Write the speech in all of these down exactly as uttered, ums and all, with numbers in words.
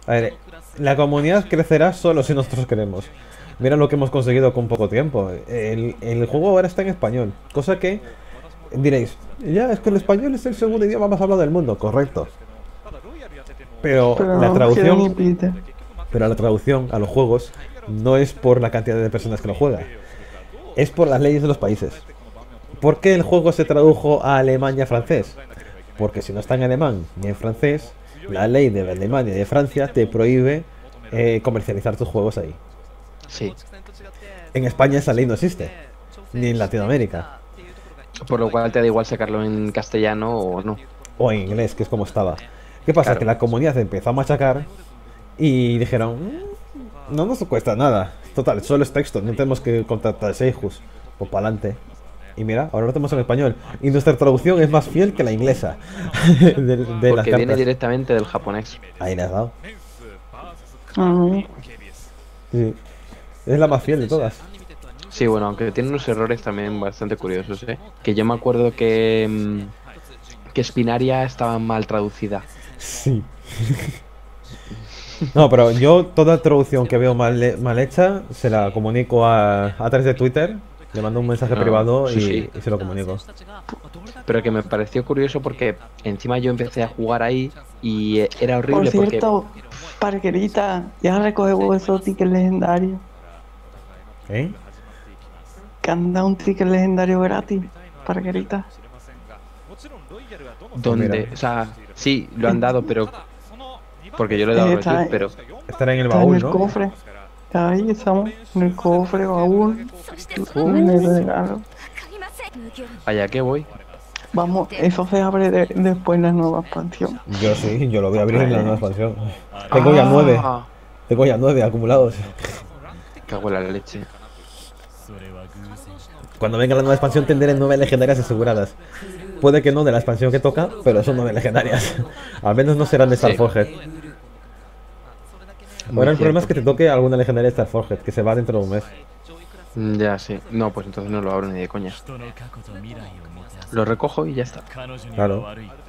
A ver, la comunidad crecerá solo si nosotros queremos. Mira lo que hemos conseguido con poco tiempo. El, el juego ahora está en español, cosa que diréis, ya es que el español es el segundo idioma más hablado del mundo, correcto. Pero Pero la no quiero ni traducción, pita. pero la traducción a los juegos no es por la cantidad de personas que lo juegan, es por las leyes de los países. ¿Por qué el juego se tradujo a alemán y a francés? Porque si no está en alemán ni en francés, la ley de Alemania y de Francia te prohíbe eh, comercializar tus juegos ahí. Sí. En España esa ley no existe, ni en Latinoamérica, Por lo cual te da igual sacarlo en castellano o no. o en inglés, que es como estaba. ¿Qué pasa? Claro. Que la comunidad empezó a machacar y dijeron, "Mm, no nos cuesta nada. Total, solo es texto, no tenemos que contratar seijus. Pues para adelante. Y mira, ahora lo tenemos en español. Y nuestra traducción es más fiel que la inglesa de, de las Porque viene cartas. directamente del japonés. Ahí le has dado. Ah, Sí. Es la más fiel de todas. Sí, bueno, aunque tiene unos errores también bastante curiosos, ¿eh? Que yo me acuerdo que, mm, que Spinaria estaba mal traducida. Sí. No, pero yo toda traducción que veo mal, mal hecha se la comunico a, a través de Twitter. Le mando un mensaje Ah, privado sí, y, sí. y se lo comunico. Pero que me pareció curioso porque encima yo empecé a jugar ahí y eh, era por horrible porque... cierto, Parquerita, ya recoge esos tickets legendarios. ¿Eh? Que han dado un ticket legendario gratis. Parquerita. ¿Dónde? mira. O sea, sí, lo han dado, pero... Porque yo le he dado Eh, retweet, está, pero... Estará en el está en baúl, el ¿no? cofre. Ahí estamos, en el cofre, baúl. Uh, En el regalo. allá que voy. Vamos, eso se abre de- después en la nueva expansión. Yo sí, yo lo voy a abrir en la nueva expansión. Tengo ya nueve. Ah, Tengo ya nueve acumulados. cago en la leche. Cuando venga la nueva expansión tendré nueve legendarias aseguradas. Puede que no de la expansión que toca, pero son nueve legendarias. Al menos no serán de Sí. Starforged. Muy Ahora el problema es cierto. que te toque alguna legendaria de Starforged, que se va dentro de un mes. Mm, ya, sí. No, pues entonces no lo abro ni de coña. Lo recojo y ya está. Claro.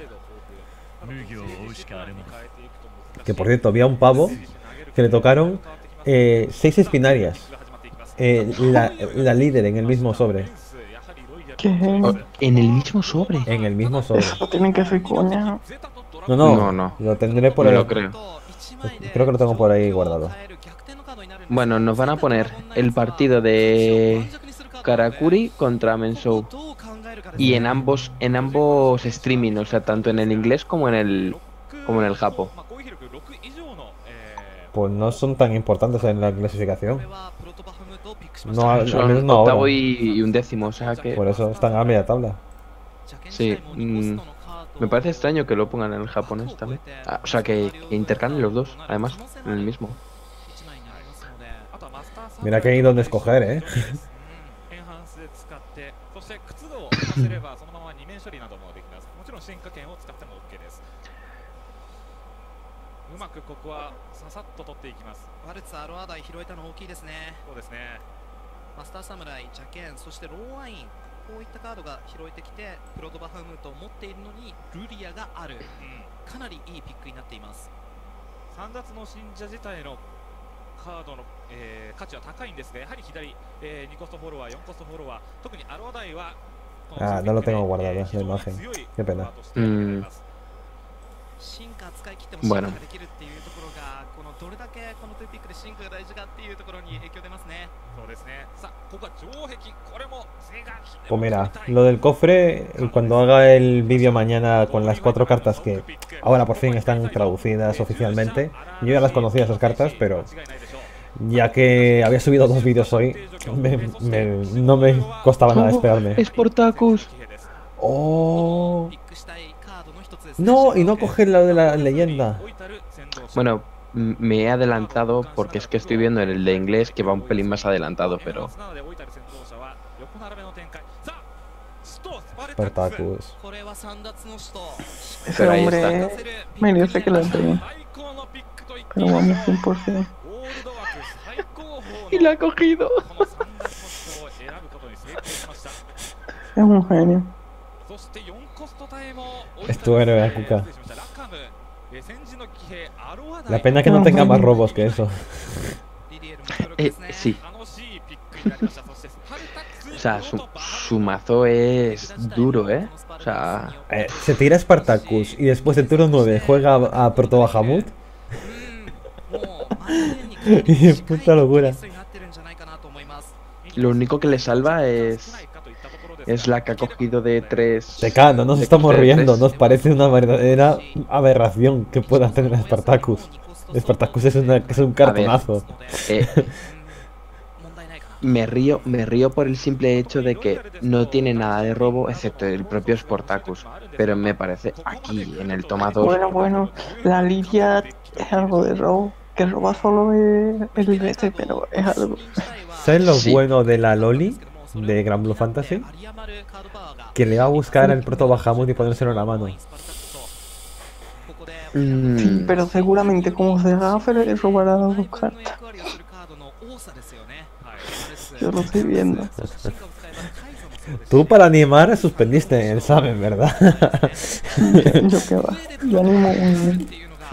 Que por cierto, había un pavo que le tocaron eh, seis espinarias. Eh, la, la líder en el mismo sobre. Qué Oh, genio. en el mismo sobre. En el mismo sobre. Eso tienen que ser coña. No, no, No, no. lo tendré por Me ahí. lo creo. Creo que lo tengo por ahí guardado. Bueno, nos van a poner el partido de Karakuri contra Mensou. Y en ambos, en ambos streaming, o sea, tanto en el inglés como en el como en el japo. Pues no son tan importantes en la clasificación. No, al, al Son menos no octavo ahora. y, y un décimo, o sea que Por eso están a media tabla. sí. mm, me parece extraño que lo pongan en el japonés también. Ah, o sea, que, que intercambien los dos, además, en el mismo. Mira que hay donde escoger, ¿eh? エンハンスで使ってそして靴をさせればそのまま二面処理などもできます。もちろん進化圏を使っても OK です。うまくここはささっと取っていきます。 ワルツアロアダイ拾えたの大きいですね。 そうですね。 マスターサムライ、ジャケン、そしてローワイン、こういったカードが拾えてきて、プロトバフムートを持っているのにルリアがある。 うん。 かなりいいピックになっています。 三奪の信者自体のカードの、えー価値は高いんですが、やはり左、えー、にコストフォロワー、よんコストフォロワー、特にアロアダイは Ah, no lo tengo guardado, la imagen. Qué pena. 進化使い切っても Bueno. 進化ができるっていうところが、このどれだけこのトゥーピックで進化が大事かっていうところに影響出ますね。 そうですね。さあ、ここは城壁、これも是が非で Pues も mira, 取りたい lo del cofre, cuando haga el vídeo mañana con las cuatro cartas que ahora por fin están traducidas oficialmente, yo ya las conocía esas cartas, pero ya que había subido dos vídeos hoy, me- me- no me costaba nada esperarme. Sportacus. ¡Oh! ピックしたいカードの一つですね。 No, y no coger lo de la leyenda. Bueno, m- me he adelantado porque es que estoy viendo en el de inglés que va un pelín más adelantado, pero Spartacus. これは三奪の使徒。 Ese Pero ahí hombre merece que lo entreguen. Pero vamos cien por ciento. y lo ha cogido. Es un genio. そしてよんコスト帯も Es tu héroe, Akuka. ラカム、えー戦時の騎 La pena que no tenga más robos que eso. Eh, sí. O sea, su, su mazo es duro, ¿eh? O sea, Eh, se tira Spartacus y después del turno nueve juega a, a Proto Bahamut. Y puta locura. lo único que le salva es es la que ha cogido de tres. T K, no nos de estamos coste de riendo, tres. nos parece una verdadera aberración que pueda tener Spartacus. Spartacus es, una, es un cartonazo. Eh, me río, me río por el simple hecho de que no tiene nada de robo excepto el propio Sportacus. Pero me parece aquí en el toma dos. Bueno, bueno, la Lidia es algo de robo. Que roba solo el, el B C, pero es algo. ¿Sabes lo Sí. bueno de la Loli de Gran Blue Fantasy? Que le va a buscar el Proto Bahamut y ponérselo en la mano. Mm, Sí, pero seguramente como se gafe le robará las dos cartas. Yo lo estoy viendo. Tú para animar suspendiste el examen, ¿verdad? Yo qué va. Yo animo un.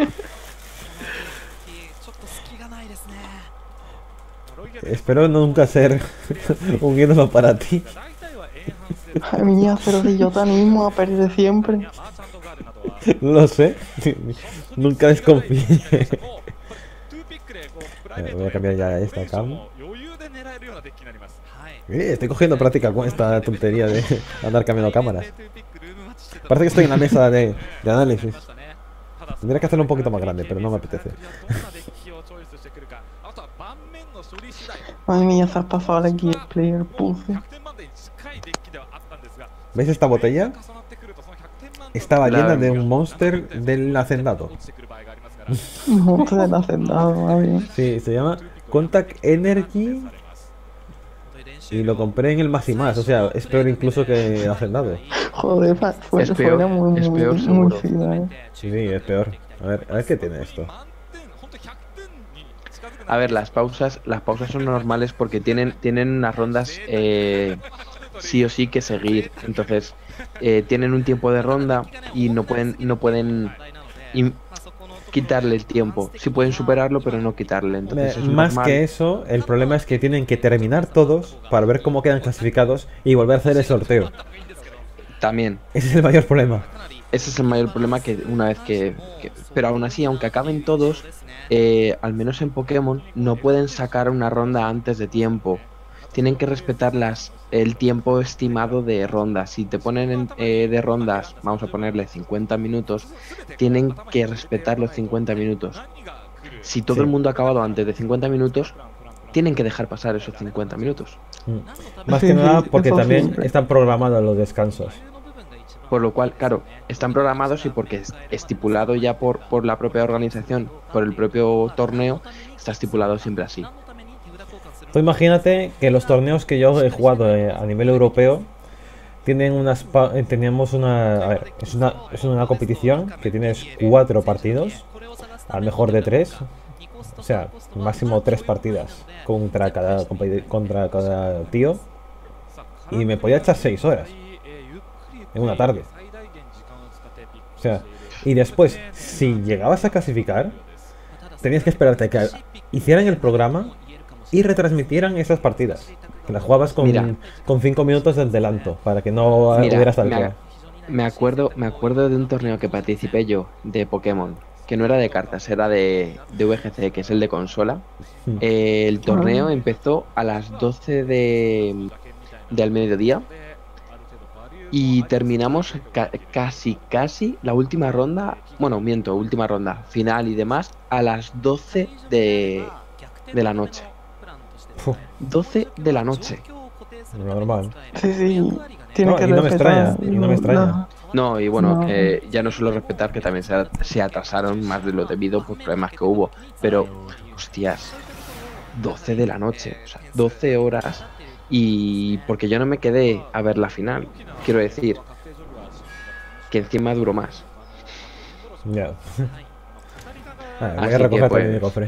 Espero nunca ser un ídolo para ti. Ay, mía, pero si yo te animo a perder siempre. Lo sé. Nunca desconfíe. Eh, voy a cambiar ya esta cam. Eh, estoy cogiendo práctica con esta tontería de andar cambiando cámaras. Parece que estoy en la mesa de, de análisis. Tendría que hacerlo un poquito más grande, pero no me apetece. Ay, mía, se has pasado al Gear Player Puse. ¿Veis esta botella? Estaba La- llena de un monster del hacendado. No te del hacendado, madre. Sí, se llama Contact Energy y lo compré en el más y más. O sea, es peor incluso que el hacendado. Joder, fa- fue, Es peor, fuera muy, es muy, peor, muy seguro. fina, eh. Sí, es peor. A ver, a ver qué tiene esto. A ver, las pausas, las pausas son normales porque tienen, tienen unas rondas eh, sí o sí que seguir. Entonces, eh, tienen un tiempo de ronda y no pueden, no pueden im- quitarle el tiempo. Sí pueden superarlo, pero no quitarle. Entonces, Eh, es más normal. que eso, el problema es que tienen que terminar todos para ver cómo quedan clasificados y volver a hacer el sorteo. También. Ese es el mayor problema. Ese es el mayor problema que una vez que... que- pero aún así, aunque acaben todos, eh, al menos en Pokémon, no pueden sacar una ronda antes de tiempo. Tienen que respetar las, el tiempo estimado de rondas. Si te ponen en- eh, de rondas, vamos a ponerle cincuenta minutos, tienen que respetar los cincuenta minutos. Si todo Sí. el mundo ha acabado antes de cincuenta minutos, tienen que dejar pasar esos cincuenta minutos. Mm. Más Sí, que nada sí, porque eso también siempre. están programados los descansos. Por lo cual, claro, están programados y porque es estipulado ya por, por la propia organización, por el propio torneo, está estipulado siempre así. Tú imagínate que los torneos que yo he jugado eh, a nivel europeo tienen unas pa- eh, teníamos una, a ver, es una es una competición que tienes cuatro partidos, al mejor de tres, o sea, máximo tres partidas contra cada competi- contra cada tío, y me podía echar seis horas en una tarde. O sea, y después, si llegabas a clasificar, tenías que esperarte a que hicieran el programa y retransmitieran esas partidas. Que las jugabas con, Mira. con cinco minutos de adelanto, para que no Mira, hubiera me, saltado. a- me acuerdo, me acuerdo de un torneo que participé yo de Pokémon, que no era de cartas, era de, de V G C, que es el de consola. Hmm. Eh, el torneo Ah. empezó a las doce de, del mediodía y terminamos ca- casi, casi la última ronda, bueno, miento, última ronda, final y demás, a las doce de, de la noche. Uf. doce de la noche. Normal. Sí, sí. Tiene No, que y no me respetar extraña, y no me extraña. No, y bueno, No. que ya no suelo respetar que también se, se atrasaron más de lo debido por problemas que hubo. Pero, hostias, doce de la noche, o sea, doce horas. Y porque yo no me quedé a ver la final, quiero decir, que encima duró más. Ya. Ah, voy Así a que, recoger pues, también mi cofre.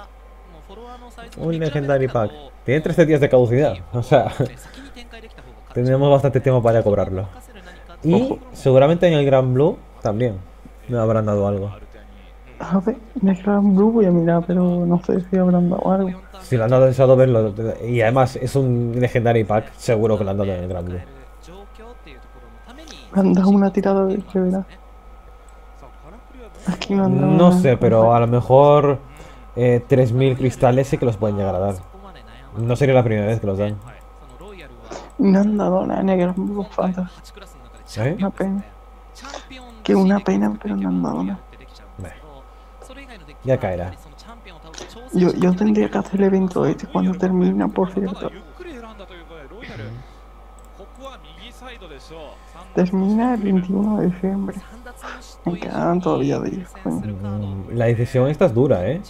Un Legendary Pack. Tiene trece días de caducidad. O sea, Tenemos bastante tiempo para cobrarlo. Y Ojo. seguramente en el Gran Blue también me habrán dado algo. A ver, en el Gran Blue voy a mirar, pero no sé si habrán dado algo. Si lo han dado en Shadowverse, lo- y además es un Legendary Pack, seguro que lo han dado en el Gran Blue. Me han dado una tirada de que verás. Aquí me han dado No una- sé, pero a lo mejor eh, tres mil cristales sí que los pueden llegar a dar. No sería la primera vez que los dan. Me han dado nada en el Gran Blue Fantasy. ¿Eh? Una pena. Que una pena, pero no han dado nada. Ya caerá. Yo, yo tendría que hacer el evento este cuando termina, por cierto. Termina el veintiuno de diciembre. Me quedan todavía días, coño. Mm, La decisión esta es dura, ¿eh?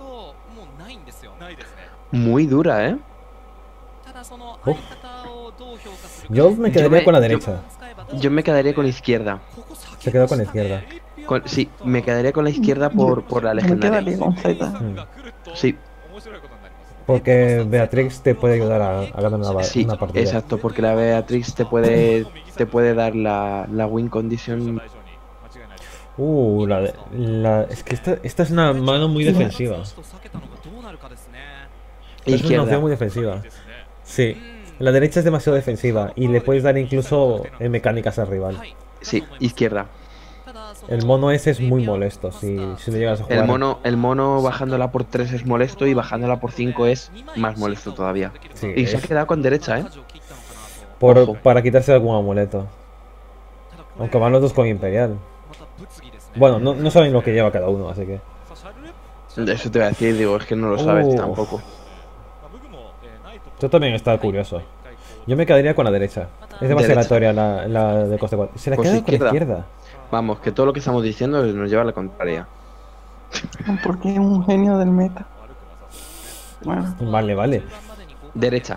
Muy dura, ¿eh? Uf. Yo me quedaría me- con la yo- derecha. Yo me quedaría con la izquierda. Se quedó con la izquierda. Con- sí, me quedaría con la izquierda por, por la Me legendaria. quedaría con Z. Mm. Sí, Porque Beatrix te puede ayudar a, a ganar una, ba- sí, una partida. exacto, porque la Beatrix te puede, te puede dar la, la win condition. Uh, la, de- la- es que esta, esta es una mano muy defensiva. Esta es una Izquierda. opción muy defensiva. Sí, la derecha es demasiado defensiva y le puedes dar incluso eh, mecánicas al rival. Sí, izquierda. El mono ese es muy molesto si, si no llegas a jugar. El mono, el mono bajándola por tres es molesto y bajándola por cinco es más molesto todavía. Sí, Y se ha es quedado con derecha, ¿eh? por, ojo. para quitarse algún amuleto. Aunque van los dos con Imperial. Bueno, no, no saben lo que lleva cada uno, así que. Eso te voy a decir, digo, es que no lo sabes Uh. tampoco. Esto también está curioso. Yo me quedaría con la derecha. Es demasiado Derecha. aleatoria la, la de coste cuatro. Se la Pues queda con la izquierda. izquierda. Vamos, que todo lo que estamos diciendo nos lleva a la contraria. Porque es un genio del meta. Bueno, Vale, vale. Derecha.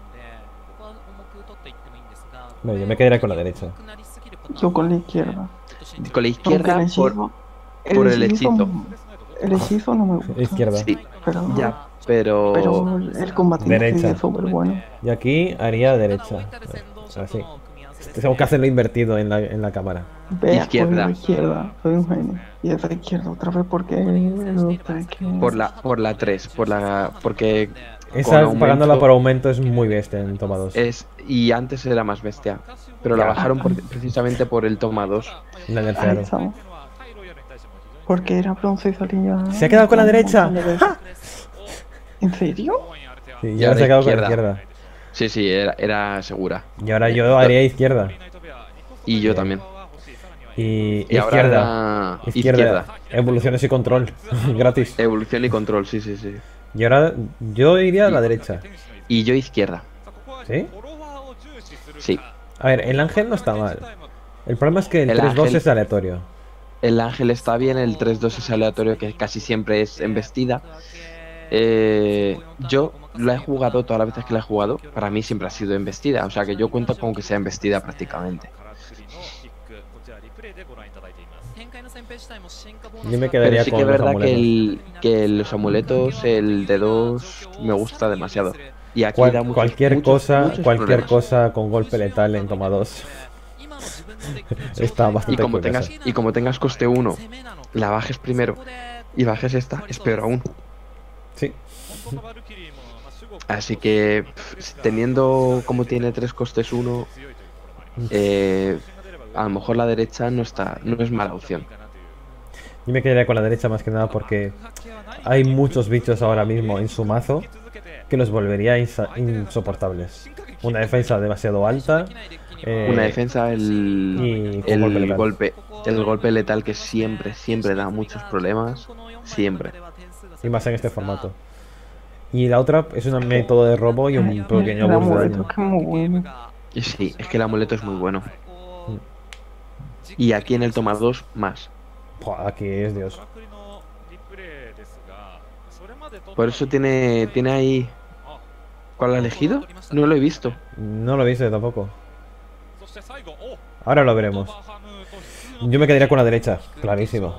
Bueno, yo me quedaría con la derecha. yo con la izquierda. Con la Aunque izquierda el por... hechizo, por el hechizo. El hechizo no me gusta. Izquierda. Sí, Pero, ya, pero... pero el combatiente Derecha. es súper bueno. Y aquí haría derecha. Así. Tengo que hacerlo invertido en la, en la cámara. Vea, Izquierda. por la izquierda, soy un genio. Y es la izquierda otra vez porque el otro es que... Por la, por la tres, por la... porque... con Esa aumento pagándola por aumento es muy bestia en toma dos. Es, y antes era más bestia, pero la Ya. bajaron por- precisamente por el toma dos. La del Ahí cero. estamos. Porque era bronce y salía... Se ha quedado con la derecha. ¿En serio? Sí, Y y ahora ahora se ha quedado con la izquierda. izquierda. Sí, sí, era, era segura. Y ahora yo haría izquierda. Y yo también. Y, Y ahora izquierda. era Izquierda. izquierda. Evoluciones y control. Gratis. Evolución y control, sí, sí, sí. Y ahora yo iría a la derecha. Y yo izquierda. ¿Sí? Sí. A ver, el ángel no está mal. El problema es que el, El tres dos ángel- es aleatorio. El ángel está bien, el tres dos es aleatorio, que casi siempre es embestida. Eh, yo la he jugado todas las veces que la he jugado, para mí siempre ha sido embestida, o sea que yo cuento con que sea embestida prácticamente. Yo me Pero quedaría sí con que es los verdad que, amuletos. el, que los amuletos, el de dos, me gusta demasiado. Y aquí Cual- da muchos- cualquier muchos- cosa, muchos cualquier problemas. cosa con golpe letal en toma dos. Está Y bastante como curioso. tengas, y como tengas coste uno, la bajes primero y bajes esta, es peor aún. Sí. Así que pff, teniendo como tiene tres costes uno, eh, a lo mejor la derecha no está, no es mala opción. Yo me quedaría con la derecha más que nada porque hay muchos bichos ahora mismo en su mazo que los volvería insa- insoportables. Una defensa demasiado alta. eh, Una defensa, el, y con el golpe letal. golpe, el golpe letal que siempre, siempre da muchos problemas, siempre. Y más en este formato. Y la otra es un método de robo y un pequeño El burst de amuleto, daño. que es muy bueno. Y sí, es que el amuleto es muy bueno. Y aquí en el toma dos más. Buah, aquí es Dios. Por eso tiene, tiene ahí... ¿Cuál ha elegido? No lo he visto. No lo viste tampoco. Ahora lo veremos. Yo me quedaría con la derecha, clarísimo.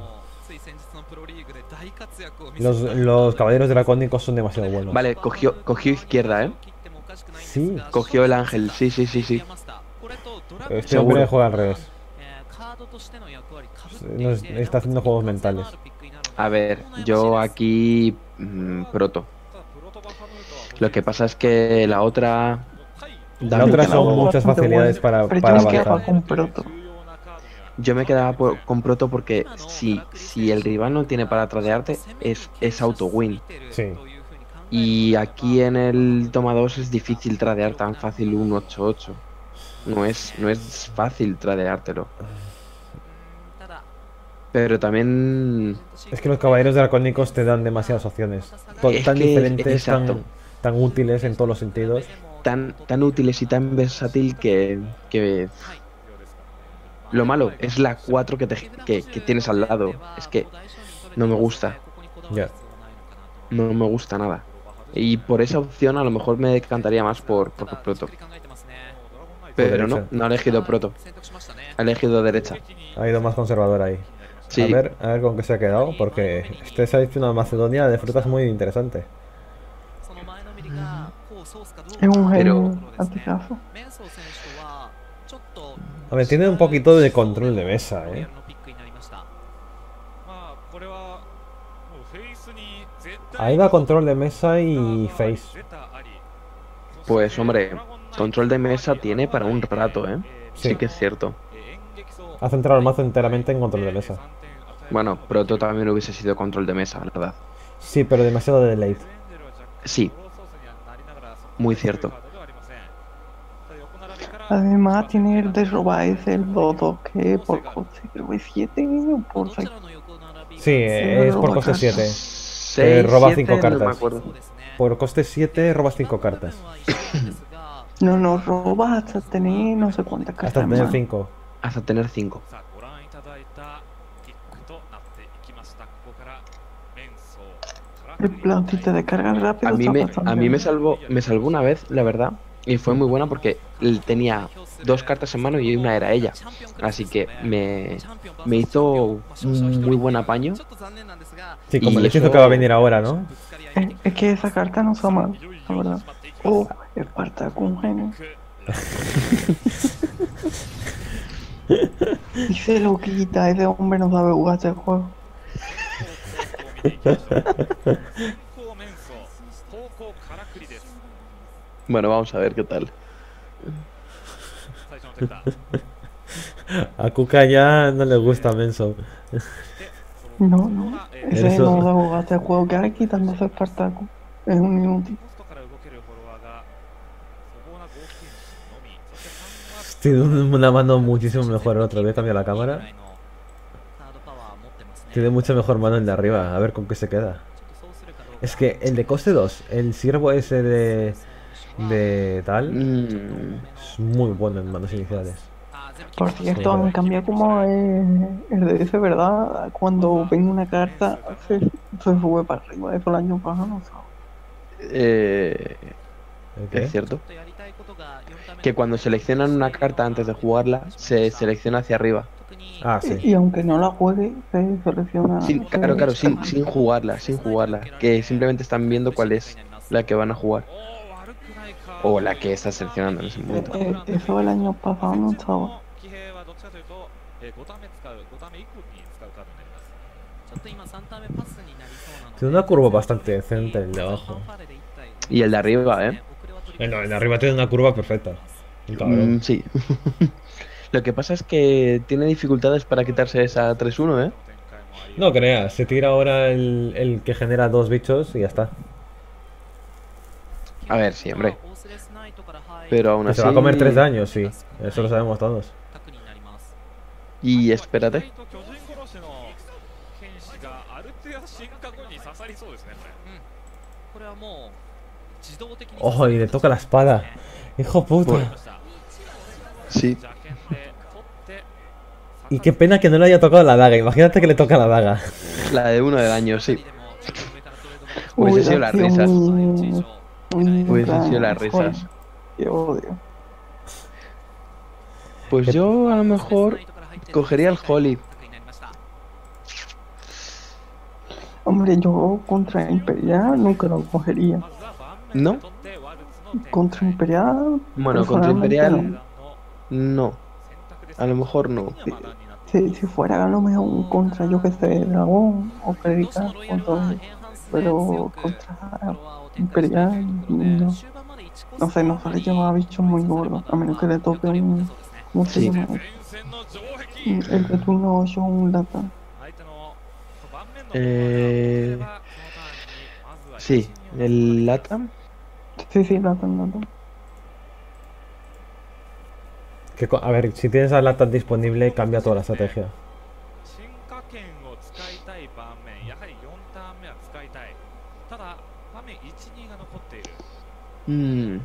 Los, los caballeros dracónicos son demasiado buenos. Vale, cogió, cogió izquierda, ¿eh? Sí. Cogió el ángel, sí, sí, sí, sí. Este Seguro. hombre juega al revés. No es- está haciendo juegos mentales. A ver, yo aquí mm, proto. Lo que pasa es que la otra da La otra mucho son juego. muchas bastante facilidades bueno, para, pero para yo me quedaba avanzar. con Proto. Yo me quedaba por- con proto porque si, si el rival no tiene para tradearte, es, es auto-win. Sí. Y aquí en el toma dos es difícil tradear tan fácil un ocho ocho. No es, no es fácil tradeártelo. Pero también Es que los caballeros dracónicos te dan demasiadas opciones. To- Es Tan que- diferentes, tan, exacto. tan útiles en todos los sentidos. tan, tan útiles y tan versátil que, que lo malo es la cuatro que, te, que, que tienes al lado. Es que no me gusta, Ya. no me gusta nada. Y por esa opción a lo mejor me decantaría más por, por Proto. Pero no, derecha. no ha elegido Proto. Ha elegido derecha. Ha ido más conservador ahí. Sí. A ver, a ver con qué se ha quedado, porque este se ha hecho una Macedonia de frutas muy interesante. Es un Pero- genio anticaso. A ver, tiene un poquito de control de mesa, ¿eh? まあこれはもうフェイスに絶 Ahí 対 va control de mesa y face. 出たあり Pues hombre, control de mesa tiene para un rato, ¿eh? Sí Sí. que es cierto. Ha centrado el mazo enteramente en control de mesa. Bueno, Proto también hubiese sido control de mesa, la verdad. Sí, pero demasiado de late. Sí, muy cierto. Además tiene el de robar el dodo que por coste creo que es siete o por seis. Sí, eh, es por coste siete. seis, roba siete, cinco no me cartas. acuerdo. Por coste siete robas cinco cartas. No, no, robas hasta tener no sé cuántas cartas Hasta tener más. cinco. Hasta tener cinco. さあご覧いただいたキックとなっていきました。ここからメンソーから El plan, si te descargas rápido, A mí está me, bastante a mí me bien. salvó, me salvó una vez, la verdad. Y fue muy buena porque él tenía dos cartas en mano y una era ella. Así que me, me hizo un muy buen apaño. Sí, como Y el hechizo eso- que va a venir ahora, ¿no? Es, es que esa carta no está mal, la verdad. Oh, Espartaco, un genio. Y se lo quita, ese hombre no sabe jugar este juego. 方向メンソー方向からくりです。 Bueno, vamos a ver qué tal. 最初の手札 A Kuka ya no le gusta Menso. No, no. Ese Eso- no sabe jugar este juego que hay quitándose Espartaco. Es un inútil. ポストから動けるフォロワーが粗暴な合金のみ。そしてさんは Tiene una mano muchísimo mejor el otro. Voy a cambiar la cámara. Tiene mucho mejor mano el de arriba. A ver con qué se queda. Es que el de coste dos, el siervo ese de. de tal, Mm, es muy bueno en manos iniciales. Por cierto, han cambiado como eh, el de ese, ¿verdad? Cuando ven una carta, se, se sube para arriba. Eso el año pasado no sabe. eh, ¿El es qué? cierto. Que cuando seleccionan una carta antes de jugarla, se selecciona hacia arriba. Ah, sí. Y aunque no la juegue, se selecciona. Sin, se- claro, claro, sin, sin jugarla, sin jugarla. Que simplemente están viendo cuál es la que van a jugar. おー悪くないか O la que está seleccionando en ese momento. Eh, eso el año pasado no estaba. 騎兵はどっちかというと、えー、ごターン目使うごターン目以降に使うカードになります。 Tiene una curva bastante decente el de abajo. Y el de arriba, ¿eh? Eh, No, el de arriba tiene una curva perfecta. Un cabrón. Mm, sí. Lo que pasa es que tiene dificultades para quitarse esa tres uno, ¿eh? No creas, se tira ahora el, el que genera dos bichos y ya está. A ver, sí, hombre. Pero aún Que así... se va a comer tres daños, sí. Eso lo sabemos todos. Y espérate. 意外と巨人殺しの剣士がある程度進化後に刺さりそうですね、これ。 Ojo, y le toca la espada. Hijo puta. Bueno. Sí. 邪剣で取って、 Y qué pena que no le haya tocado la daga. Imagínate que le toca la daga. La de uno de daño, sí. Hubiera Hubiese sido las sido risas. muy- muy Hubiesen sido plan, las risas. joder, qué odio. Pues yo a lo mejor cogería el Holly. Hombre, yo contra Imperial nunca lo cogería. まずは盤面での取ってワルツの contra Imperial. Bueno, contra personalmente Imperial no. no. A lo mejor no. Si, si fuera a lo mejor un contra, yo que sé, Dragón o Clerical, con todo. Pero contra Imperial, no. No sé, no suele llevar a bichos muy gordos, a menos que le toque un. ¿Cómo se Sí. llama? El de turno ocho, un lata. Eh, sí, el Latam. Sí, sí, lata, lata. Que co- a ver, si tienes a Latan disponible, cambia toda la estrategia. 進化権を使いたい盤面、やはりよんターン目は使いたい。ただ、場面いち、にが残っている。 Mm,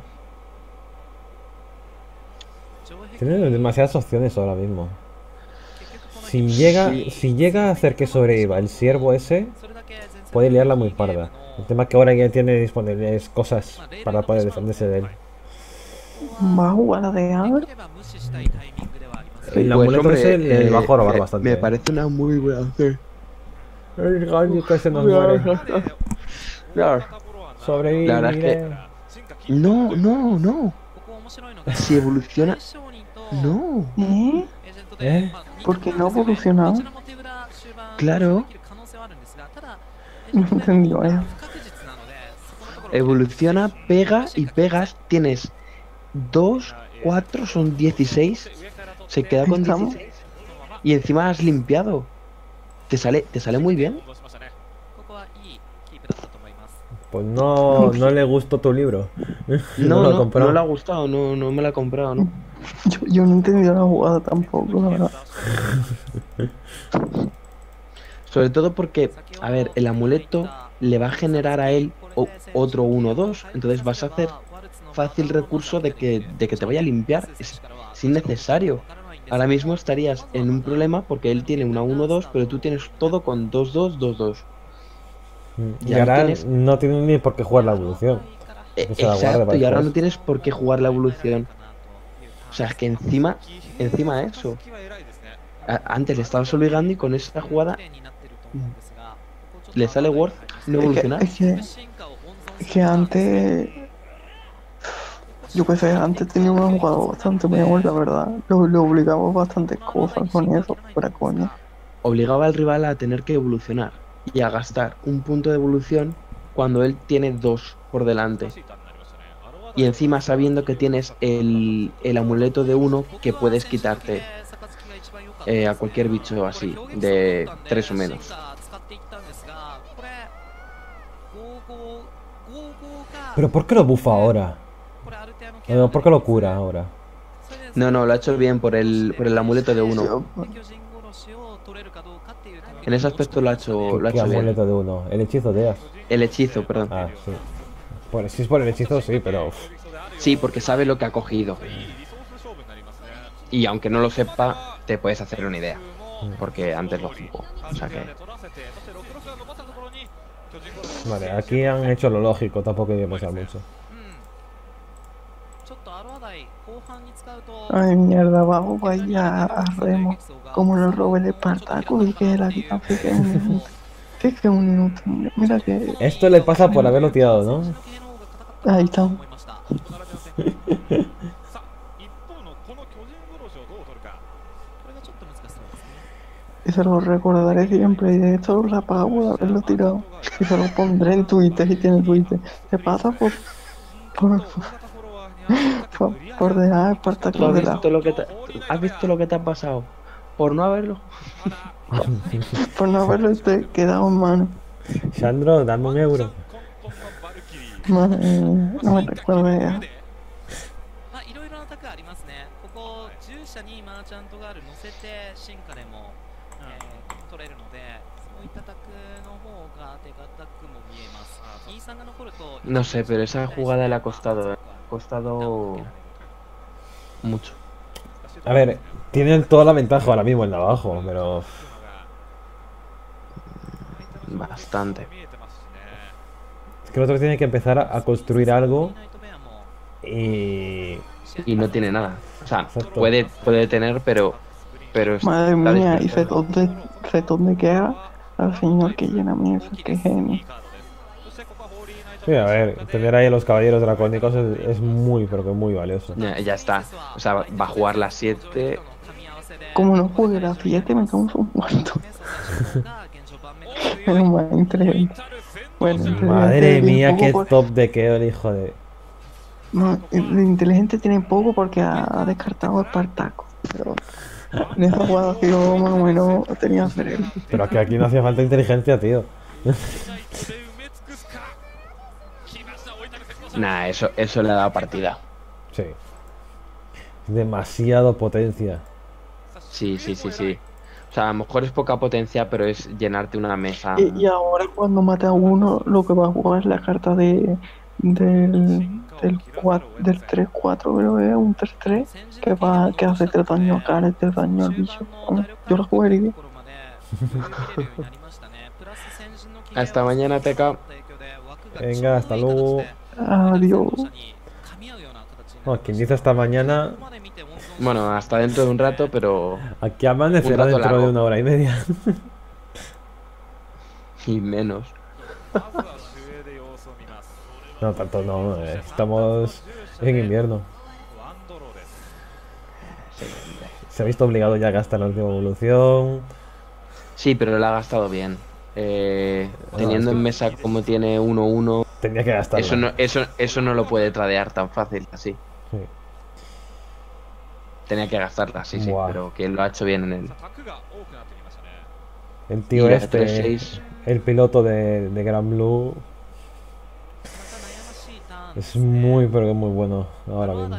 Tiene demasiadas opciones ahora mismo. Si llega, Sí. si llega a hacer que sobreviva el siervo ese, puede liarla muy parda. El tema es que ahora ya tiene disponibles cosas para poder defenderse de él. Va a jugar la de Agra. El pues, amuleto hombre, ese le eh, va a jorobar me- bastante. Me eh. parece una muy buena opción. El gallo que se nos muere. Claro. Sobrevive. La verdad es que- No, no, no. Si evoluciona. No. ¿Eh? ¿Eh? ¿Por qué no ha evolucionado? Claro. No entendió, eh. Evoluciona, pega y pegas. Tienes dos, cuatro, son dieciséis. Se queda con Estamos- dieciséis. Y encima has limpiado. Te sale, te sale muy bien. Pues no, no le gustó tu libro. No, lo no, compró. no le ha gustado, no, no me la ha comprado, ¿no? Yo, yo no entendí la jugada tampoco, la verdad. Sobre todo porque, a ver, el amuleto le va a generar a él o- otro uno dos. Entonces vas a hacer fácil recurso de que, de que te vaya a limpiar. Es, es innecesario. Ahora mismo estarías en un problema porque él tiene una uno dos, pero tú tienes todo con dos dos, dos dos. Y Ya ahora tienes- no tiene ni por qué jugar la evolución. Eh, Que se la guarde Exacto, para y ahora después. no tienes por qué jugar la evolución. O sea, es que encima, encima de eso, a- antes le estabas obligando y con esta jugada le sale Worth no Es que, evolucionar. es que, es que antes. Yo que sé, antes tenía una jugada bastante mejor, la verdad. Lo, lo obligaba bastantes cosas con eso, fuera coña. Obligaba al rival a tener que evolucionar y a gastar un punto de evolución cuando él tiene dos por delante. Y encima sabiendo que tienes el, el amuleto de uno que puedes quitarte eh, a cualquier bicho así, de tres o menos. Pero ¿por qué lo bufa ahora? No, ¿por qué lo cura ahora? No, no, lo ha hecho bien por el, por el amuleto de uno. Yo- En ese aspecto lo ha hecho, lo ha ¿Qué hecho bien. amuleto de uno? El hechizo de As. El hechizo, perdón. Ah, sí. Por, si es por el hechizo, sí, pero. uf, Sí, porque sabe lo que ha cogido. Y aunque no lo sepa, te puedes hacer una idea. Porque antes lo jugó. O sea que. Vale, aquí han hecho lo lógico, tampoco hay que pensar mucho. Ay, mierda, abajo vaya a Remo. Como lo robé el Espartaco y que la quita, que es un inútil. Que es que es un inútil. Mira que. Esto le pasa por haberlo tirado, ¿no? Ahí está. Y se lo recordaré siempre. Y de esto lo apago de haberlo tirado. Y se lo pondré en Twitter y tiene Twitter. Se pasa por. por. por, por dejar a ¿Tú Espartaco has de lado. visto lo que te, has visto lo que te ha pasado? Por no haberlo. Por no haberlo este, quedado en mano. Sandro, dame un euro. Madre mía, no me recuerdo ya. まあいろいろな卓ありますね。ここ従者にマーチャントガール乗せて進化でも、えー取れるので、そういったタクの方が手堅くも見えます。イーサンが残ると No sé, pero esa jugada le ha costado. eh. Ha costado. Mucho. A ver, tienen toda la ventaja ahora mismo el de abajo, pero. Bastante. Es que el otro tiene que empezar a, a construir algo ナイトベアも y. Y no tiene nada. O sea, Exacto. puede, puede tener, pero. Pero Madre está mía, y dispuesto. se dónde, sé dónde queda al señor que llena mesa, que genio. Sí, a ver, tener ahí a los caballeros dracónicos es, es muy, pero que muy valioso. Ya, ya está. O sea, va va a jugar las siete. Como no juegue la siete me cago en su muerto. Menos mal, inteligente. Bueno, inteligente Madre tiene mía, poco qué por- top de Keo el hijo de... No, de inteligente tiene poco porque ha, ha descartado a Espartaco. Pero en esa jugada que yo más o menos tenía cerebro. Pero que aquí no hacía falta inteligencia, tío. Nah, eso, eso le ha dado partida. Sí. Demasiado potencia. Sí, sí, sí, sí. O sea, a lo mejor es poca potencia, pero es llenarte una mesa. Y, y ahora cuando mate a uno, lo que va a jugar es la carta de del, del, cuatro, del tres cuatro, creo que es un tres tres, que va que hace tres daño a cara y tres daño al bicho. Bueno, yo lo jugaría. Hasta mañana, Teca. Venga, hasta luego. Adiós. No, quien dice hasta mañana, Bueno, hasta dentro de un rato, pero. aquí amanecerá Un rato dentro largo. de una hora y media. Y menos. No, tanto no, eh, estamos en invierno. Se ha visto obligado ya a gastar la última evolución. Sí, pero lo ha gastado bien. Eh, Bueno, teniendo es que- en mesa como tiene uno uno, Tenía que gastarla. eso no, eso, eso no lo puede tradear tan fácil así. Sí. Tenía que gastarla, sí, sí, Buah. pero que lo ha hecho bien en él. El tío Y la este, tres seis. el piloto de, de Gran Blue, es muy, pero que muy bueno ahora mismo.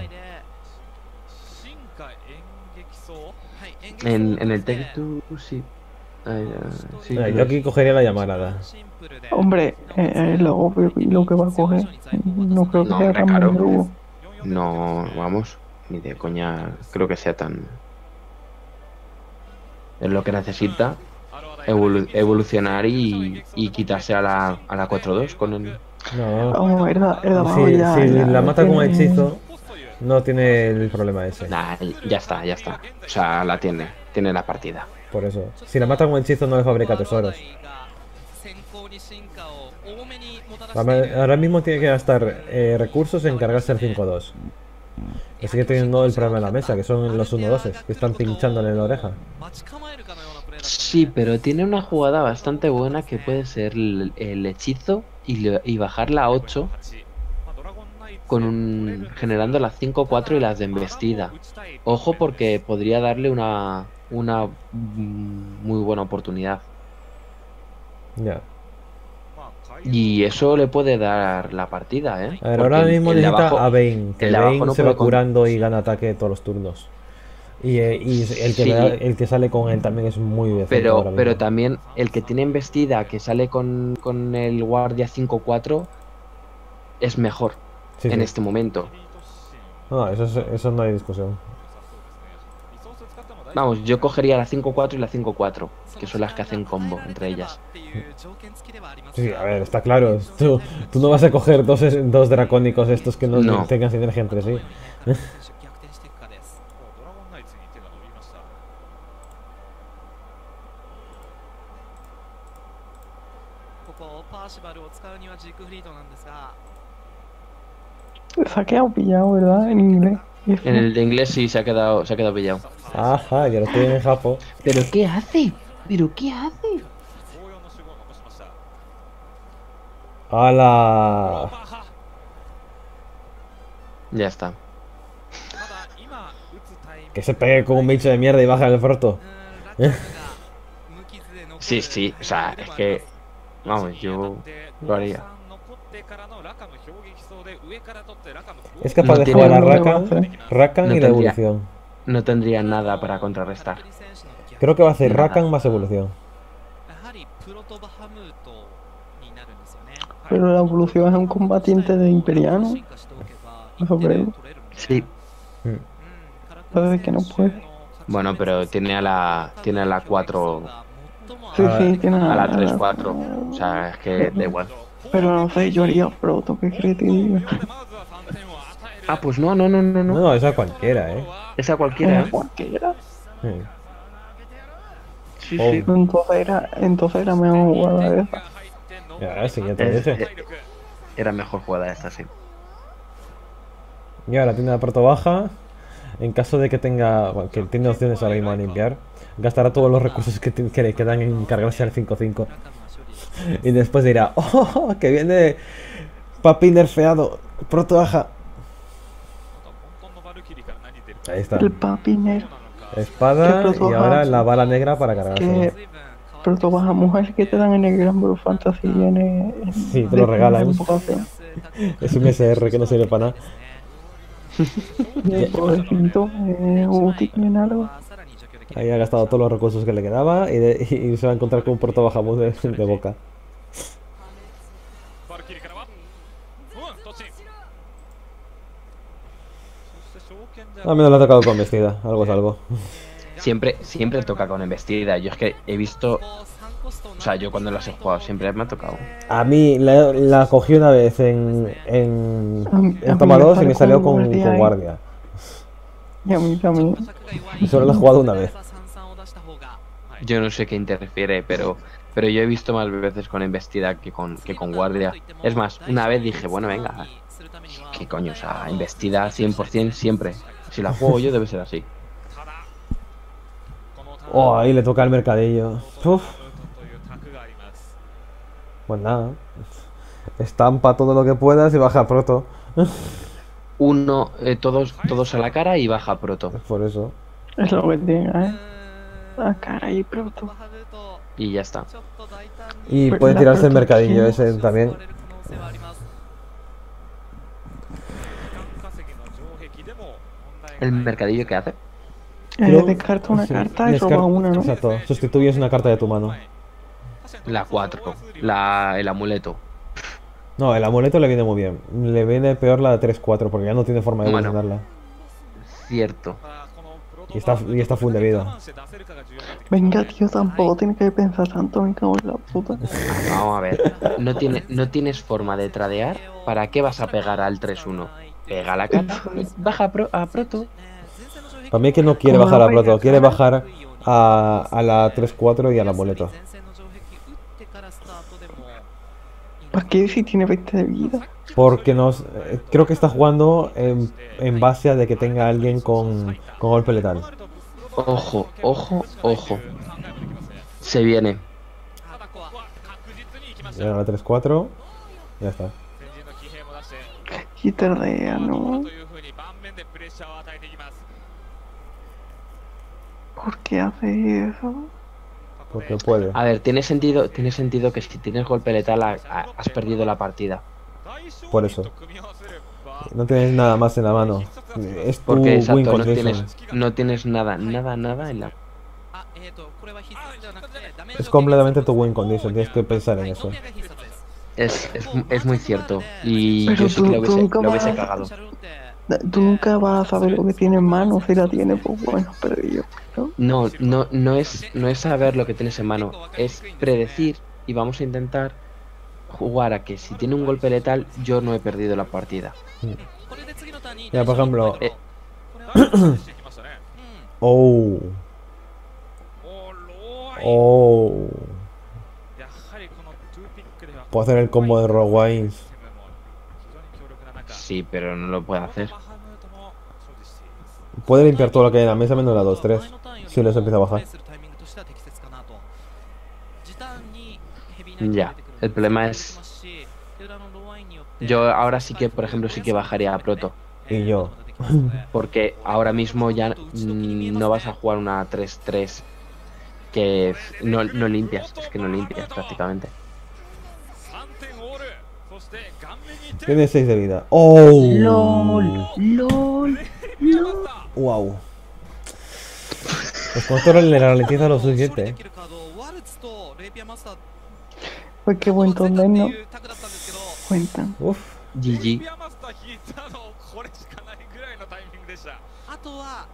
En, en el Take Two, sí. Ay, ah, sí, Mira, pero- yo aquí cogería la llamarada. Hombre, eh, es lo obvio y lo que va a coger. No creo que No, sea hombre, tan claro. mendrugo. No, vamos, ni de coña creo que sea tan... Es lo que necesita, evolu- evolucionar y, y quitarse a la, a la cuatro dos con el... No, Vamos, el, da- el dado si, ya, si ya la mata con tiene- hechizo, no tiene el problema ese. Nah, ya está, ya está. O sea, la tiene, tiene la partida. Por eso. Si la mata con hechizo, no le fabrica tesoros. Ahora ahora mismo tiene que gastar eh, recursos en cargarse el cinco dos. Y sigue teniendo el problema en la mesa, que son los uno dos que están pinchándole en la oreja. Sí, pero tiene una jugada bastante buena que puede ser el, el hechizo y, le- y bajarla a ocho con un generando las cinco cuatro y las de embestida. Ojo porque podría darle una una mm, muy buena oportunidad. Ya. Y eso le puede dar la partida, ¿eh? A ver, Porque ahora el- mismo el de necesita abajo- a Bane, que el de abajo Bane no se puede va con- curando y gana ataque todos los turnos. Y, eh, y el, que Sí. da- el que sale con él también es muy decente Pero, ahora pero mismo. también el que tiene embestida, que sale con, con el guardia cinco cuatro, es mejor Sí, en sí. este momento. No, eso, es- eso no hay discusión. Vamos, yo cogería la cinco cuatro y la cinco cuatro, que son las que hacen combo entre ellas. Sí, a ver, está claro. Tú, tú no vas a coger dos, es- dos dracónicos estos que no, No. tengan sinergia entre sí. Se ha quedado pillado, ¿verdad? En inglés. Y eso- En el de inglés sí se ha quedado, se ha quedado pillado. Ajá, que lo estoy en Japo. ¿Pero qué hace? ¿Pero qué hace? ¡Hala! Ya está. Que se pegue con un bicho de mierda y baja el froto. Sí, sí, o sea, es que... Vamos, yo lo haría. Es capaz No de tiene- jugar a no le Rakan, va a hacer. Rakan No y la tendría. evolución. No tendría nada para contrarrestar. Creo que va a hacer Nada. Rakan más evolución. Pero la evolución es un combatiente de imperiano. Eso creo. Sí. Entonces que no puede. Bueno, pero tiene a la tiene a la cuatro, Sí, Ah, sí, tiene a la a- tres cuatro. O sea, es que da igual. Pero no sé, yo haría proto, ¿qué crees que diga? Ah, pues no, no, no, no, No, no. no, esa cualquiera, eh. Esa cualquiera, Eh, ¿eh? cualquiera. Sí. Sí, Oh. sí. Entonces era, entonces era mejor jugada esa. Ya, sí, ya te lo he Es, dicho. es- era mejor jugada esta, sí. Y ahora tiene la proto baja. En caso de que tenga, bueno, que tiene opciones ahora mismo a limpiar, gastará todos los recursos que, que le quedan en cargarse al cinco cinco. Y después dirá, ¡oh! Que viene papi nerfeado, proto baja. Ahí está. El papi negro. Espada ¿Qué y proto ahora baja? la bala negra para cargárselo. Que proto baja mujer que te dan en el Gran Blue Fantasy y en el... Sí, te lo regalan. Invocación. Es un S R que no sirve para nada. Y el pobrecito, eh, útil en algo. Ahí ha gastado todos los recursos que le quedaba y, de- y se va a encontrar con un proto bajamut de, de boca. バルキリーからはうん突進そして証券で A mí no le ha tocado con vestida, algo es algo. Siempre, siempre toca con embestida. Yo es que he visto, o sea, yo cuando las he jugado siempre me ha tocado. A mí la, la cogí una vez en, en, A mí- a en mí toma me dos y sale me salió con con, guardia, con ¿eh? guardia. Y a mí también. Y solo la he jugado una vez. Yo no sé qué interfiere, pero, pero yo he visto más veces con embestida que con, que con guardia. Es más, una vez dije, bueno, venga, ¿qué coño? O sea, embestida cien por cien siempre. Si la juego yo debe ser así. ただこのターン Oh, ahí le toca al mercadillo. アウ Uf, トという卓があります pues nada. Estampa todo lo que puedas y baja proto. Uno, eh, todos, todos a la cara y baja proto. Por eso. Es lo que tiene, ¿eh? La cara y proto. Y ya está. Y Pero puede la tirarse el proto mercadillo tiene- ese también. 時間稼ぎの城壁でも問題が ¿El ない mercadillo qué hace? Eh, Creo- descarta una sí, carta y descar- roba una, ¿no? Exacto, sustituyes una carta de tu mano. La cuatro. La, el amuleto. No, el amuleto le viene muy bien. Le viene peor la de tres cuatro porque ya no tiene forma de Bueno. evolucionarla. Cierto. Y está, y está full de vida. Venga, tío, tampoco tiene que pensar tanto, me cago en la puta. Vamos a ver. No, tiene, no tienes forma de tradear. ¿Para qué vas a pegar al tres uno? Pega la cara. Baja pro- a proto. Para mí es que no quiere Como bajar a no proto, vaya, quiere ¿sabes? bajar a, a la tres cuatro y al amuleto. ¿Para qué si tiene veinte de vida? Porque nos, eh, creo que está jugando en, en base a de que tenga alguien con, con golpe letal. Ojo, ojo, ojo. Se viene. Y ahora la tres cuatro. Ya está. 先人の騎兵も出して Y tardea, ¿no? というふうに盤面でプレッシャーを与えていきます ¿Por qué hace eso? Porque puede. A ver, tiene sentido, tiene sentido que si tienes golpe letal ha- ha- has perdido la partida. Por eso. No tienes nada más en la mano. Es tu Porque win exacto, no condition. tienes, no tienes nada, nada, nada en la. Es completamente tu win condition. Tienes que pensar en eso. Es, es, es muy cierto. Y Pero yo sí tú- que lo tú hubiese, nunca lo hubiese vas- cagado. Tú nunca vas a saber lo que tiene en mano, si la tiene, pues bueno, pero yo, ¿no? No, no, no es, no es saber lo que tienes en mano, es predecir y vamos a intentar jugar a que si tiene un golpe letal yo no he perdido la partida. Mira, por ejemplo. Eh, してきましたね Oh. おローイ Oh. やはりこのトゥーピックでは Puedo hacer el combo de Rogue Wines. システムも非常に強力な中 Sí, pero no lo puede hacer. バハムートも所持しています Puede limpiar todo lo que hay en la mesa menos la dos tres. Si les empieza a bajar. Ya, el problema es- Yo ahora sí que, por ejemplo, sí que bajaría a proto. Y yo. Porque ahora mismo ya mm, no vas a jugar una tres tres que no, no limpias, es que no limpias prácticamente. さんてんオールそして顔面にいって Tiene seis de vida. Oh. LOL, LOL. Wow. Pues con esto le ralentiza lo suficiente, eh. Pues qué buen torneo, ¿no? Cuentan. Uf. G G. ピアマスター引いたのこれしかないぐらいのタイミングでしたあとは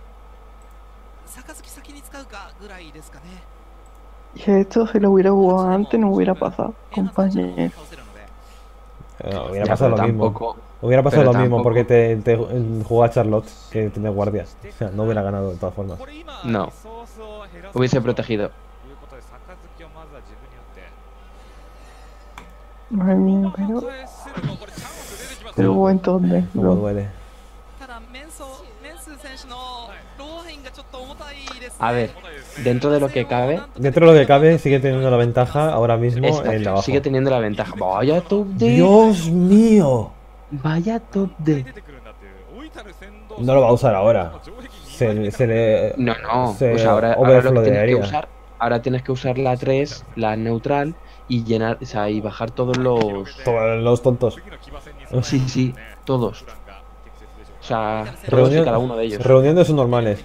杯先に使うかぐらいですかね。 Y esto si lo hubiera jugado antes no hubiera pasado, compañero. Eh, hubiera Ya, pasado pero lo mismo. tampoco. Hubiera pasado pero lo mismo tampoco- porque te, te jugó a Charlotte, que tiene guardia. O sea, no hubiera ganado de todas formas. これ今 No. リソースを減らす Hubiese protegido. ということで杯をまずは自分によって Madre mía, pero. Pero buen tonde. Cómo No. duele. ただメンソメンス選手のローインがちょっと重たいですね。 A ver, dentro de lo que cabe, Dentro de lo que cabe, sigue teniendo la ventaja ahora mismo en exacto, la abajo. sigue teniendo la ventaja. Vaya top de. ¡Dios mío! Vaya top de. No lo va a usar ahora. Se, se le. No, no. Se Pues ahora, ahora lo que tienes que overflowearía. usar. Ahora tienes que usar la tres, la neutral, y llenar, o sea, y bajar todos los. Todos los tontos. Sí, sí, todos. O sea, todos y Reunión- cada uno de ellos. Reunión de sus normales.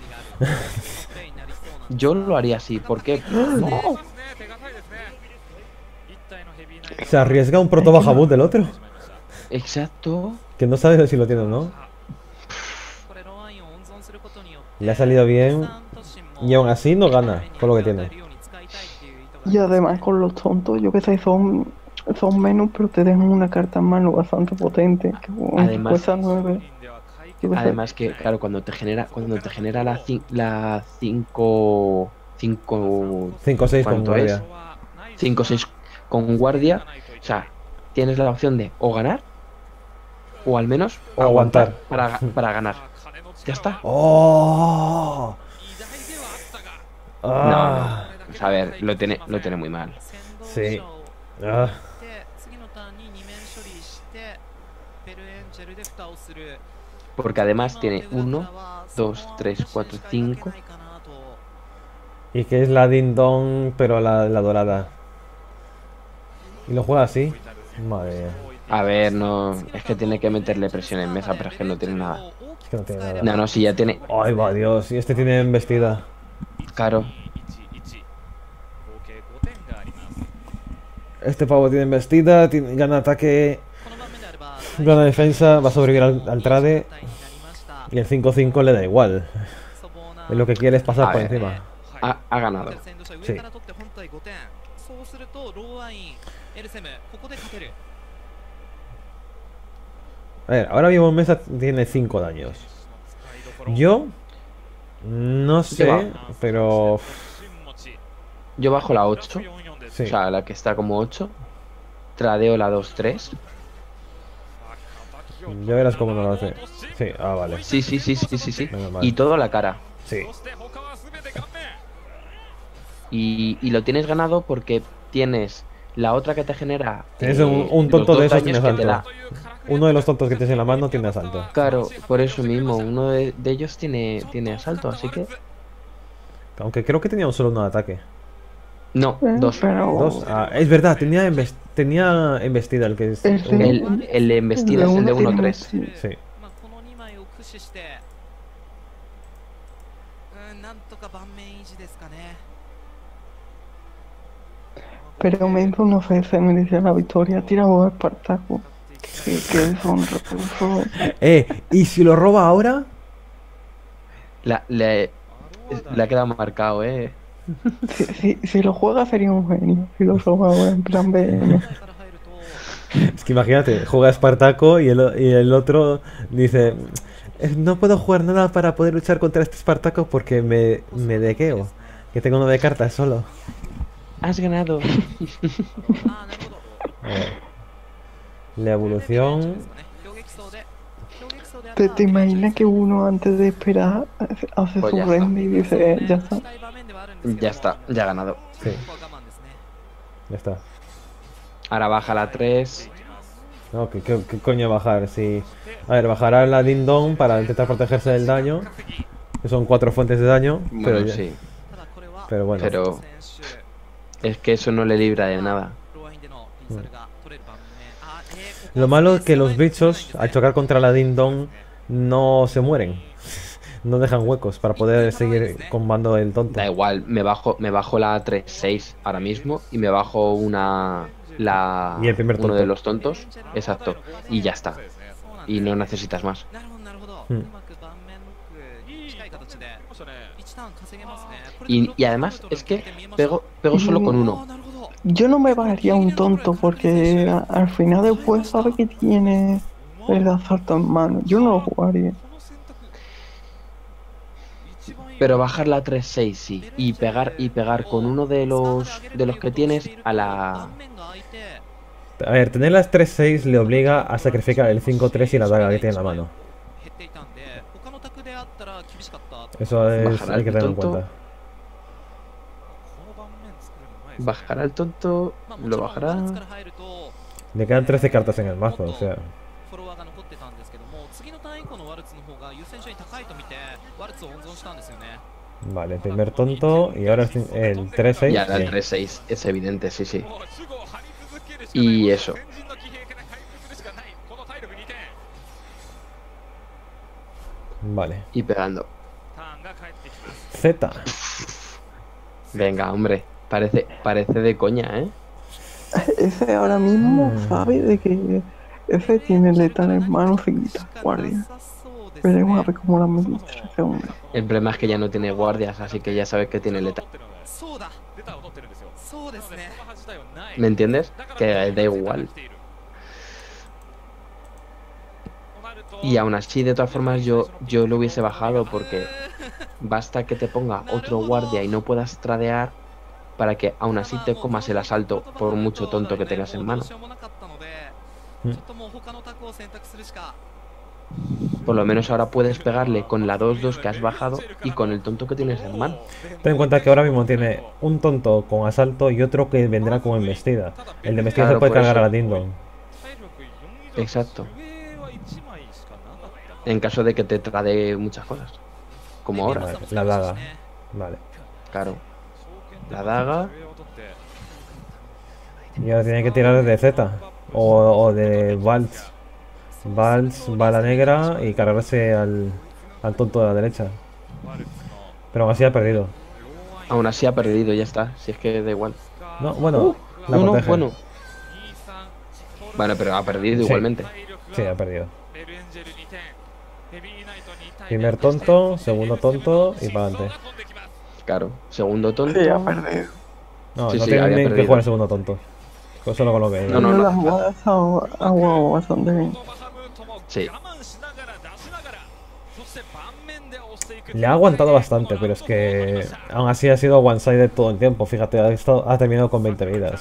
Yo lo haría así, ¿por qué? No. Se arriesga un proto bajabut del otro. Exacto. Que no sabe si lo tiene o no. Le ha salido bien. Y aún así no gana con lo que tiene. Y además con los tontos, yo que sé, son, son menos, pero te dejan una carta en mano bastante potente. Que bueno, Además- cuesta nueve. Yo que sé. Además que, claro, cuando te genera, cuando te genera la cin- la cinco cinco cinco seis con ¿cuánto es? guardia. cinco seis con guardia, o sea, tienes la opción de o ganar o al menos O aguantar. para, para ganar. Ya está. ¡Oh! Ah, No, no. O sea, a ver, lo tiene, lo tiene muy mal. Sí. Ah. で次のターンにに面処理してベルエンジェルで蓋をする Porque además tiene uno, dos, tres, cuatro, cinco. Y que es la Ding Dong, pero la, la dorada. Y lo juega así. Madre mía. A ver, no, es que tiene que meterle presión en mesa, pero es que no tiene nada. Es que no tiene nada. No, no, si ya tiene, Ay, va Dios. Y este tiene embestida. claro. Este pavo tiene embestida, tiene, gana ataque, gana defensa, va a sobrevivir al, al trade. Y el cinco cinco le da igual. Es lo que quiere es pasar A por ver. encima. Ha, ha ganado. Sí. そうするとローアインエルセムここで勝てる A ver, ahora mismo Mesa tiene cinco daños. Yo no sé, va. pero Yo bajo la ocho, sí. o sea, la que está como ocho. Tradeo la dos tres. Ya verás cómo no lo hace. Sí, ah, vale. Sí, sí, sí, sí, sí, sí. Menos mal. Y todo a la cara. Sí. Y, y lo tienes ganado porque tienes la otra que te genera. Tienes eh, un, un los tonto dos de esos daños tiene que te asalto. da. Uno de los tontos que tienes en la mano tiene asalto. Claro, por eso mismo, uno de, de ellos tiene, tiene asalto, así que. Aunque creo que tenía un solo uno de ataque. No, Eh, dos. Pero. Dos. Ah, es verdad, tenía, embes- tenía embestida el que es. El uno. El, el de embestida es el de uno uno tiene tres. más- Sí. まあこのにまいを駆使してうんなんとか盤面維持ですかね Pero Menzo no sé, se merecía la victoria. Tira a Espartaco. Que, que son recursos. Eh, ¿y si lo roba ahora? La, le, le ha quedado marcado, eh. Si, si, si lo juega sería un genio. Si lo juega ahora en plan B M. から入ると Es que imagínate, juega Espartaco y el, y el otro dice: "Eh, no puedo jugar nada para poder luchar contra este Espartaco porque me, me dequeo. Que tengo nueve cartas solo." Has ganado. ああなるほど A ver. La evolución. 攻撃層で攻撃層で ¿Te, te imaginas que uno antes de esperar hace, hace Pues su ya está. render y dice, eh, ya está? Ya está, ya ha ganado. Sí, ya está. Ahora baja la tres. No, ¿qué, qué, qué coño bajar? Si... A ver, bajará la Ding Dong para intentar protegerse del daño. Que son cuatro fuentes de daño. Pero, Bueno, ya- sí. pero bueno. Pero es que eso no le libra de nada. Lo malo es que los bichos, al chocar contra la Ding Dong, no se mueren. No dejan huecos para poder seguir combando el tonto. Da igual, me bajo, me bajo la tres seis ahora mismo y me bajo una la Y el primer uno tonto. de los tontos, exacto, y ya está. Y no necesitas más. なるほどなるほど、 うんうまく盤面ロックに近い形でいちターン稼げますね Y, y además es que pego, pego solo con あー uno. なるほど Yo no me bajaría un tonto porque a- al final después sabe que tiene el asalto en mano. Yo no lo jugaría. この選択一番いい Pero bajar la tres seis sí. Y pegar y pegar con uno de los de los que tienes a la 盤面が空いて A ver, tener las tres seis le obliga a sacrificar el cinco tres y la daga que tiene en la mano. Eso es, Bajará hay que el tenerlo en tonto. cuenta. Bajará el tonto, lo bajará. Le quedan trece cartas en el mazo, o sea. フォロワーが残ってたんですけども、次のターン以降のワルツの方が優先順位高いと見て、ワルツを温存したんですよね。 Vale, primer tonto y ahora el, cin- el tres seis. Y ahora el tres seis, es evidente, sí, sí. Y eso. Vale. Y pegando. Z. Venga, hombre. Parece, parece de coña, ¿eh? Ese ahora mismo Mm. sabe de que ese tiene letal en mano y quita guardia. Veremos a ver cómo la administración. El problema es que ya no tiene guardias, así que ya sabes que tiene letal. そうだ、そうですね。 ¿Me entiendes? Que da igual. Y aún así, de todas formas, yo, yo lo hubiese bajado porque basta que te ponga otro guardia y no puedas tradear para que aún así te comas el asalto por mucho tonto que tengas en mano. Por lo menos ahora puedes pegarle con la dos dos que has bajado y con el tonto que tienes en mano. Ten en cuenta que ahora mismo tiene un tonto con asalto y otro que vendrá con embestida. El de embestida Claro, se puede por cargar eso. a la Dindon. Exacto. En caso de que te trade muchas cosas. Como ahora. Vale, la daga. Vale. Claro. La daga. Y ahora tiene que tirar de Z. O, o de Vals. Vals, bala negra y cargarse al, al tonto de la derecha. Pero aún así ha perdido. Aún así ha perdido, ya está. Si es que da igual. No, bueno, la No, no, protege. bueno. Bueno, pero ha perdido Sí. igualmente. Sí, ha perdido. Primer tonto, segundo tonto y para adelante. Claro. Segundo tonto. Sí, ha perdido. No, Sí, no sí, tiene había ni que perdido. jugar el segundo tonto. Pues solo con lo que hay. No, no, Pero no. las jugadas ha jugado bastante bien. Sí. Le ha aguantado bastante, pero es que aún así ha sido one-sided todo el tiempo. Fíjate, ha, estado- ha terminado con veinte vidas.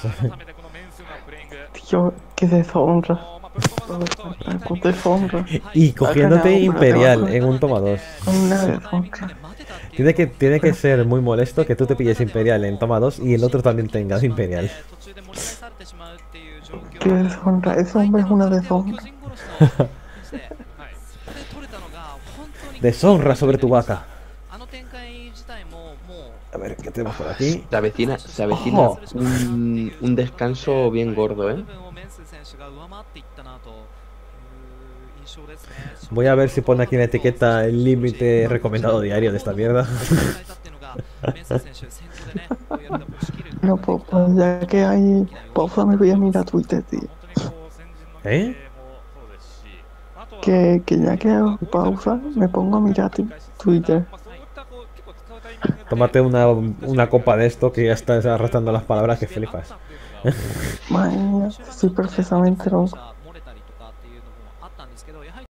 Tío, qué deshonra. Qué deshonra. Y cogiéndote ganado, Imperial pero te en un toma dos. Una deshonra. Tiene que, tiene que ser muy molesto que tú te pilles Imperial en toma dos y el otro también tenga Imperial. Qué deshonra. Ese hombre es una deshonra. Deshonra sobre tu vaca. あの展開自体ももう A ver, ¿qué tenemos por aquí? Se avecina, se avecina Ojo. un, un descanso bien gordo, ¿eh? 部分をメンス選手が上回っていったなという印象ですね。 Voy a ver si pone aquí en la etiqueta el límite recomendado diario de esta mierda. No, pues, pues ya que hay pausa me voy a mirar Twitter, tío. ¿Eh? Que, que ya que hay pausa me pongo a mirar tu- Twitter. Tómate una, una copa de esto que ya estás arrastrando las palabras que flipas. Madre mía, estoy perfectamente loco.